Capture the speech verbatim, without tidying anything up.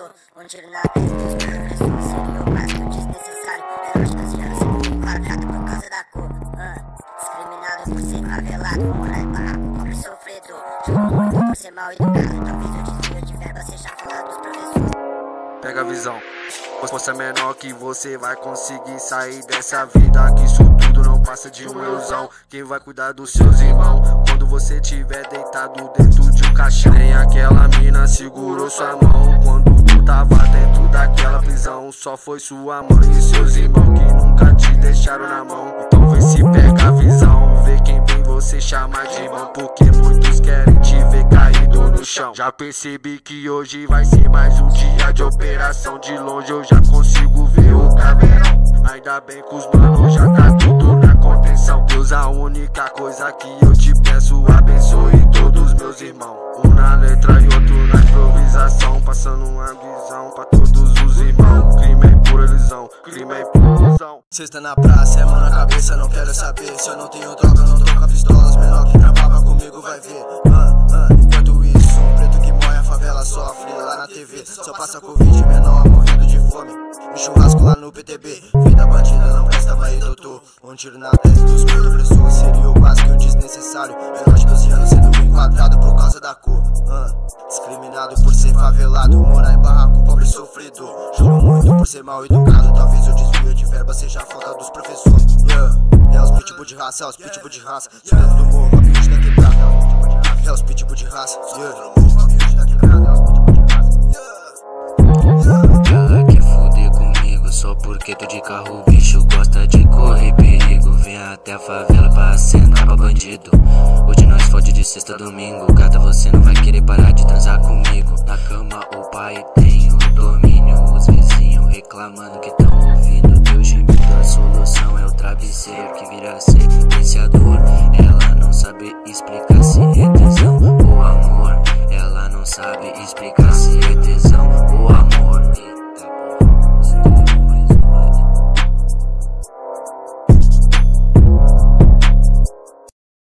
professor. Um tiro na testa dos professores seria o básico desnecessário. É lógico que já não enquadrado por causa da cor. Ah, discriminado por ser favelado, morar em barraco, pobre sofredor. Juro muito por ser mal educado, talvez o desvio de verba seja a falta dos professores. Pega a visão. Força menor que você vai conseguir sair dessa vida, que isso tudo não passa de uma ilusão. Quem vai cuidar dos seus irmãos quando você tiver deitado dentro de um caixão? Nem aquela mina segurou sua mão quando tu tava dentro daquela prisão. Só foi sua mãe e seus irmãos que nunca te deixaram na mão. Então vê se pega a visão, vê quem vem você chamar de irmão, porque muitos querem te ver caído no chão. Já percebi que hoje vai ser mais um dia de operação. De longe eu já consigo ver o caveirão. Ainda bem que os manos já tá tudo na contenção. Deus, a única coisa que eu te peço, abençoe todos meus irmãos. Um na letra e outro na improvisação, passando uma visão pra todos os irmãos. Crime é pura ilusão, crime é pura ilusão. Cesta na praça, é mão na cabeça, não quero saber. Se eu não tenho droga, não troca pistolas. Menor que trampava comigo vai ver. ah, ah. Enquanto isso, um preto que morre, a favela sofre lá na T V. Só passa Covid, menor morrendo de fome. E churrasco lá no P T B. Vida bandida não presta, mas doutor. Um tiro na testa dos meus opressores seria o básico e o desnecessário. Menor de doze anos sendo enquadrado por causa da cor. ah. Discriminado por ser favelado, morar em barraco, pobre sofredor. Juro muito por ser mal educado, talvez o desvio de verba seja a falta dos professores. Yeah. É os pitbull de raça, é os pitbull de raça. Subindo do morro, a bicho da quebrada. É os pitbull de raça. Yeah. Ela quer fuder comigo só porque tô de carro, o bicho gosta de correr perigo. Vem até a favela pra acenar pra bandido. Hoje nós fode de sexta a domingo. Gata, você não vai querer parar de transar comigo. Na cama o pai tem o domínio. Os vizinhos reclamando que tão ouvindo teu gemido. A solução é o travesseiro que vira sequenciador. Ela não sabe explicar se é tesão ou amor. Ela não sabe explicar se